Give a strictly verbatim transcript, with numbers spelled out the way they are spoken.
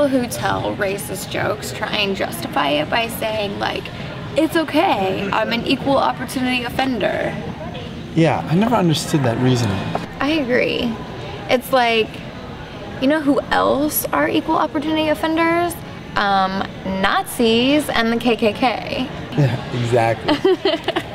people who tell racist jokes try and justify it by saying like, it's okay, I'm an equal opportunity offender. Yeah, I never understood that reasoning. I agree. It's like, you know who else are equal opportunity offenders? Um, Nazis and the K K K. Yeah, exactly.